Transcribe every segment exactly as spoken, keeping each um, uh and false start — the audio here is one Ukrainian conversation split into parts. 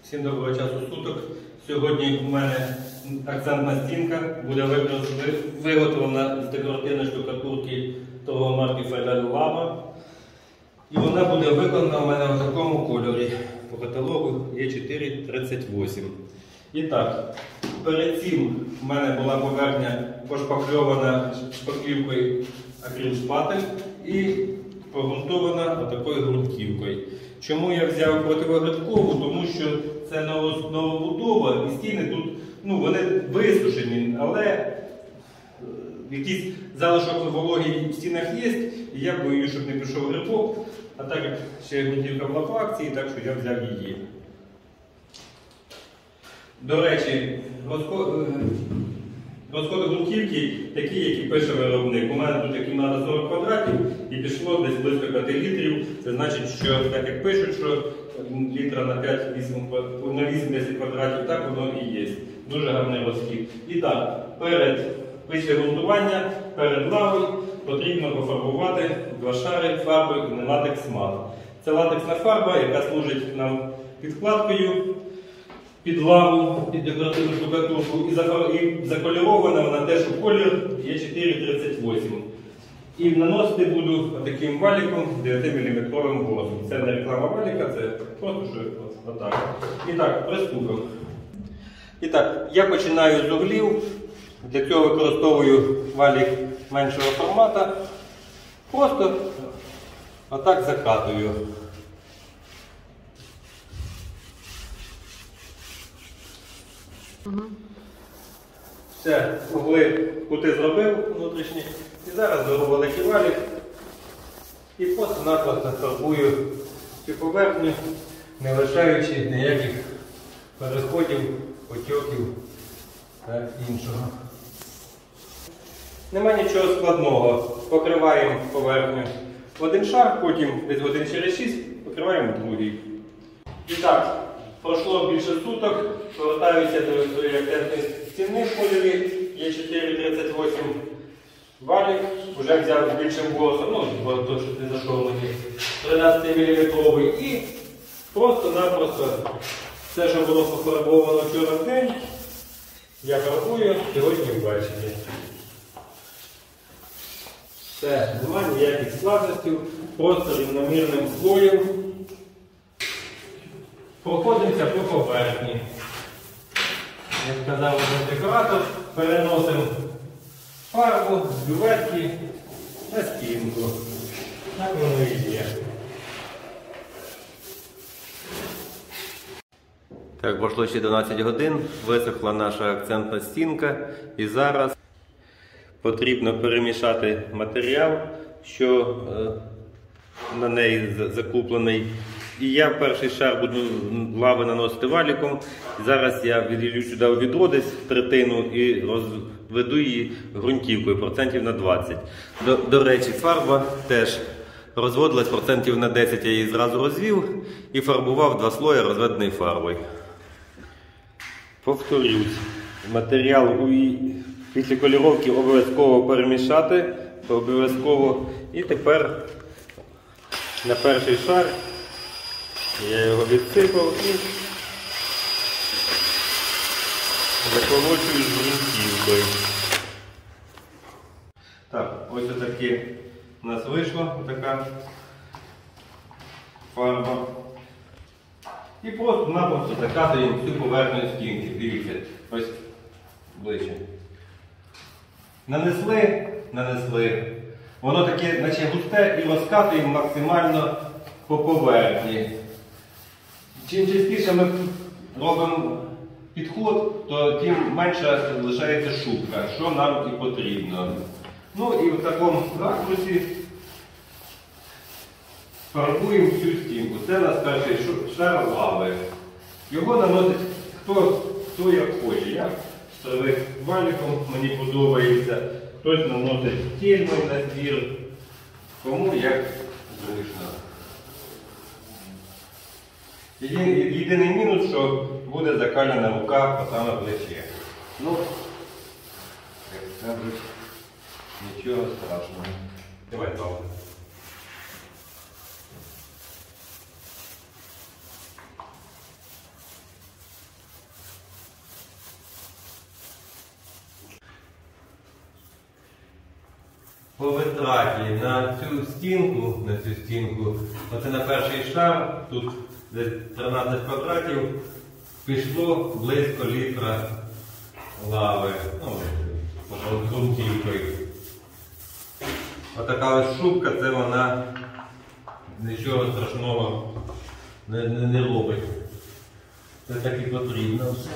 Всім доброго часу суток. Сьогодні у мене акцентна стінка буде виготовлена з декоративної штукатурки торгової марки Файдаль Лама. І вона буде виконана у мене в такому кольорі. По каталогу Е чотири тридцять вісім. І так, перед цим в мене була поверхня пошпакльована шпаклівкою акрилшпатель і погрунтована отакою ґрунтівкою. Чому я взяв противогрибкову? Тому що це новобудова і стіни тут, ну, вони висушені, але якийсь залишок вологі в стінах є, і я боюсь, щоб не пішов грибок, а так як ще ґрунтівка була по акції, так що я взяв її. До речі, розходи ґрунтівки такі, які пише виробник. У мене тут кімната сорок квадратів і пішло десь близько п'яти літрів. Це значить, що так як пишуть, що літра на вісім-десять квадратів, так воно і є. Дуже гарний розхід. І так, перед після ґрунтування, перед лавою потрібно пофарбувати два шари фарби на латекс мат. Це латексна фарба, яка служить нам підкладкою під лаву, під декоративну штукатурку, і закольорована вона теж у колір Е чотири тридцять вісім. І наносити буду таким валіком дев'ятиміліметровим госом. Це не реклама валіка, це просто що отак. І так, приступимо. І так, я починаю з углів. Для цього використовую валік меншого формату. Просто отак закатую. Угу. Все, угли кути зробив внутрішні. І зараз беру великий валік і просто-напросто фарбую цю поверхню, не лишаючи ніяких переходів, потьоків та іншого. Нема нічого складного. Покриваємо поверхню в один шар, потім десь годин через шість покриваємо другий. І так, пройшло більше суток, повертаюся до своєї акцентної стіни в кольорі Е чотири тридцять вісім. Валік вже взяв з більшим голосом, ну, бо то, що не зайшов мені, тринадцятиміліметровий. І просто-напросто все, що було пофарбовано вчора в день, я фарбую сьогодні ввечері. Все, немає ніяких складностей, просто рівномірним слоєм проходимося по поверхні. Як сказав один декоратор, переносимо фарбу з бюветки на стінку. Так воно і є. Так, пройшло ще дванадцять годин, висохла наша акцентна стінка і зараз потрібно перемішати матеріал, що е, на неї закуплений. І я перший шар буду лави наносити валіком. Зараз я відлію сюди у відро десь третину і розведу її ґрунтівкою процентів на двадцять. До, до речі, фарба теж розводилась процентів на десять, я її зразу розвів і фарбував два слої розведеною фарбою. Повторюсь, матеріал після кольоровки обов'язково перемішати, обов'язково. І тепер на перший шар я його відсипав і заколочую з ґрунтівкою. Так, ось отаке у нас вийшла така фарба. І просто-напросто закатуємо всю поверхню стінки. Дивіться, ось ближче. Нанесли, нанесли. Воно таке, наче густе, і розкатуємо максимально по поверхні. Чим частіше ми робимо підход, то тим менше лишається шубка, що нам і потрібно. Ну і в такому ракурсі фарбуємо всю стінку. Це у нас перший шар лави. Його наносить хто, хто як хоче. Я привик валіком, мені подобається. Хтось наносить тільмою на двір, кому як зручно. Єдиний мінус, що буде закалена рука по саме плече. Ну, як кажуть, нічого страшного. Давай паузу. по витраті на цю стінку, на цю стінку, оце на перший шар, тут десь тринадцять квадратів, пішло близько літра лави, ну, ґрунтівкою. Отака ось шубка, це вона нічого страшного не, не, не робить. Це так і потрібно все.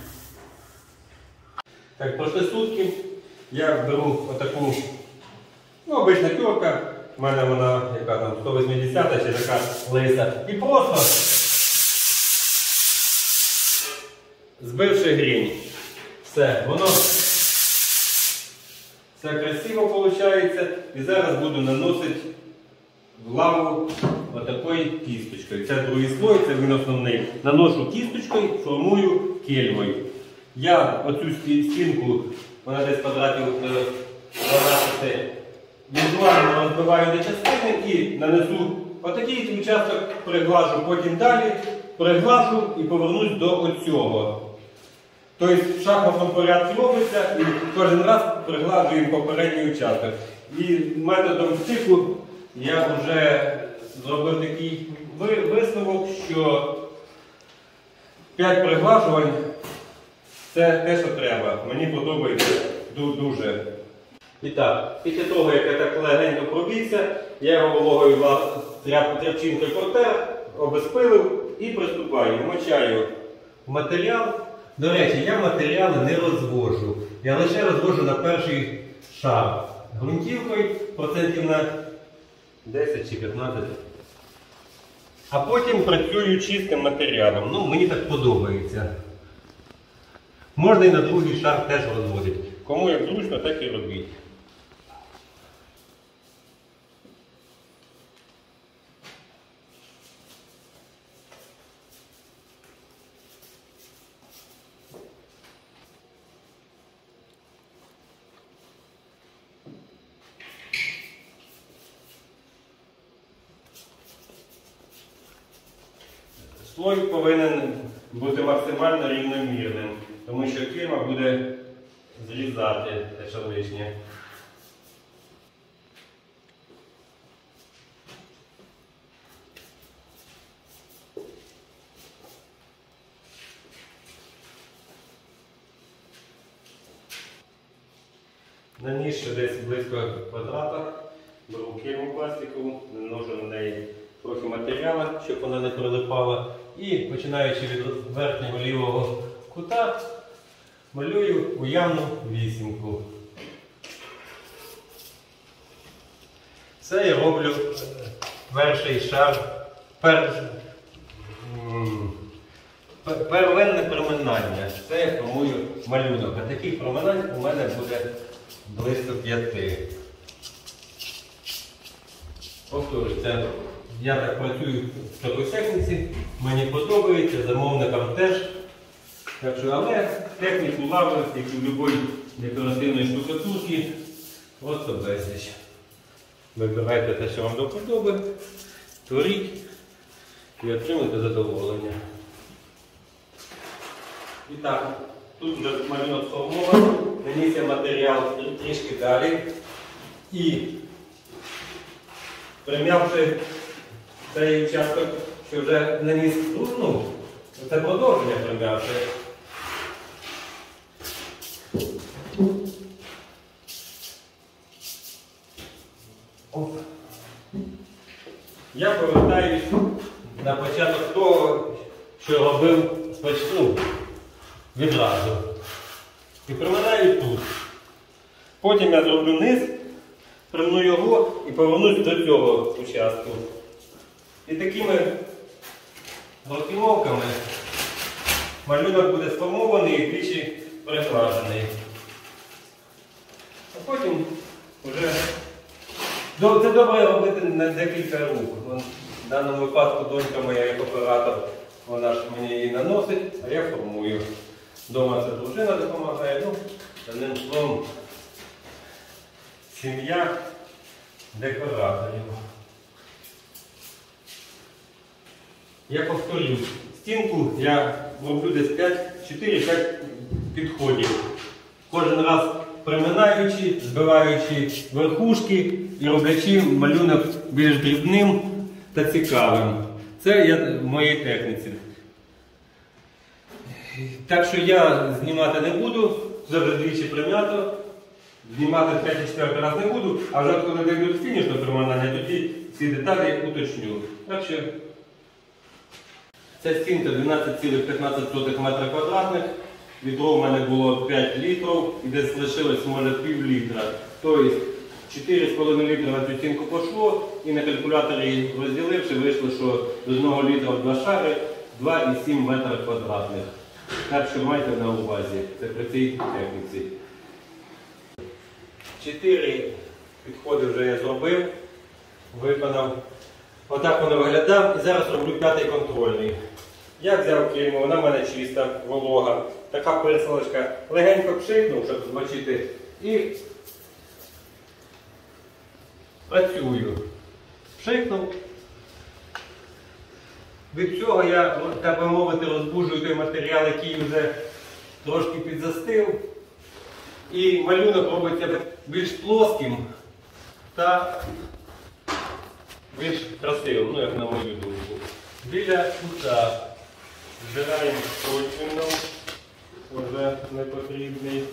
Так, пройшли сутки, я беру отаку, ну, обична тьорка, в мене вона, яка там, сто вісімдесят, ще така лиса, і просто збивши грінь. Все, воно все красиво виходить, і зараз буду наносити в лаву отакою кісточкою. Це другий слой, це він основний. Наношу кісточкою, формую кельмою. Я оцю стінку, вона десь квадратів дванадцять, візуально розбиваю на частини і нанесу отакий участок, приглажу, потім далі приглажу і повернусь до оцього. Тобто в шахматному порядку робиться і кожен раз приглажуємо попередній участок. І методом стику я вже зробив такий висновок, що п'ять приглажувань це те, що треба. Мені подобається дуже. І так, після того, як я так легенько пробігся, я його вологою тряпчинкою протер, обезпилив і приступаю, мочаю в матеріал. До речі, я матеріали не розвожу. Я лише розвожу на перший шар ґрунтівкою процентів на десять чи п'ятнадцять. А потім працюю чистим матеріалом. Ну, мені так подобається. Можна і на другий шар теж розводити. Кому як зручно, так і робіть. Слой повинен бути максимально рівномірним, тому що кельма буде зрізати те, що лишнє. Наніс ще десь близько квадрата, беру кельму пластикову, наношу на неї трохи матеріалу, щоб вона не прилипала. І починаючи від верхнього лівого кута, малюю уявну вісімку. Це я роблю перший шар, пер... первинне проминання. Це я формую малюнок. А таких проминань у мене буде близько п'яти. Повторюю, це я так працюю в такій техніці, мені подобається, замовникам теж. Так що, але техніку лави, як і в будь-якій декоративної штукатурки, просто безліч. Вибирайте те, що вам до вподоби, творіть і отримуйте задоволення. І так, тут вже малюнок сформований, наніс я матеріал трішки далі. І прим'явши цей участок, що вже наніс трудну, це продовження прим'явши. Я повертаюсь на початок того, що робив спочатку відразу. І приминаю тут. Потім я зроблю низ, примну його і повернусь до цього участку. І такими рокіровками малюнок буде сформований і двічі перекладений. А потім вже... Це добре робити на декілька рук. В даному випадку донька моя як оператор, вона ж мені її наносить, а я формую. Дома це дружина допомагає, ну, одним словом, сім'я декораторів. Я повторюю, стінку я роблю десь чотири-п'ять підходів. Кожен раз приминаючи, збиваючи верхушки і роблячи малюнок більш дрібним та цікавим. Це я в моїй техніці. Так що я знімати не буду, вже вже двічі прим'ято. Знімати третій-четвертий раз не буду, а вже коли дійду до фінішного приминання, тоді ці деталі уточню. Так що ця стінка дванадцять цілих п'ятнадцять сотих метра квадратних. Відро в мене було п'ять літрів і десь лишилось, може, пів літра. Тобто чотири з половиною літра на цю стінку пішло і на калькуляторі розділивши, вийшло, що з одного літра в два шари два і сім метра квадратних. Так що майте на увазі, це при цій техніці. Чотири підходи вже я зробив, виконав. Отак воно виглядав і зараз роблю п'ятий контрольний. Я взяв клейму, вона в мене чиста, волога. Така пересилочка легенько пшикнув, щоб змочити, і працюю. Пшикнув. Від цього я, так би мовити, розбуджую той матеріал, який вже трошки підзастив. І малюнок робиться більш плоским та більш красивим, ну як на мою думку. Біля кута збираємо скотчем, вже непотрібний.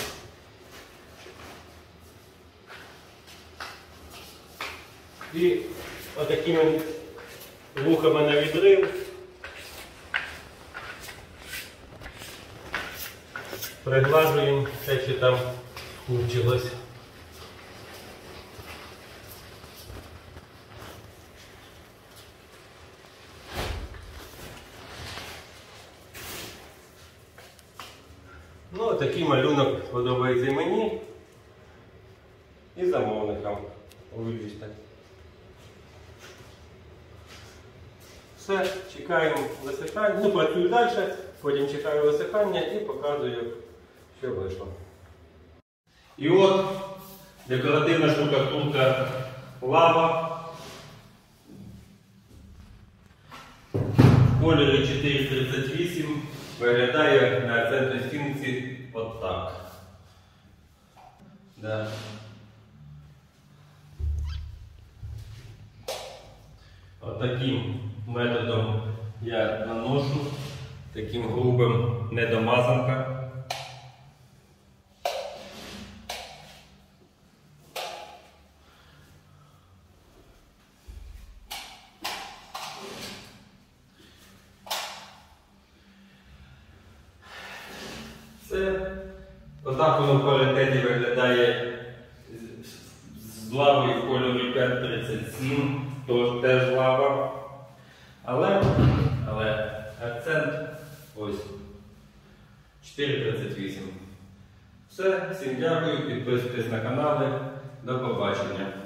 І отакими рухами на відрив приглажуємо те, що там скупчилось. Ну, такий малюнок подобається і мені, і замовникам. Увидите. Все, чекаємо висихання, ну працюю далі, потім чекаю висихання і показую, що вийшло. І от декоративна штукатурка лава в кольорі чотири тридцять вісім виглядає на центрі стінці от так. Да. От таким методом я наношу, таким грубим недомазанка. Це отак воно в паритеті виглядає з лавою в кольорі п'ять тридцять сім, тож теж лава. Але, але акцент ось чотири тридцять вісім. Все, всім дякую, підписуйтесь на канали, до побачення.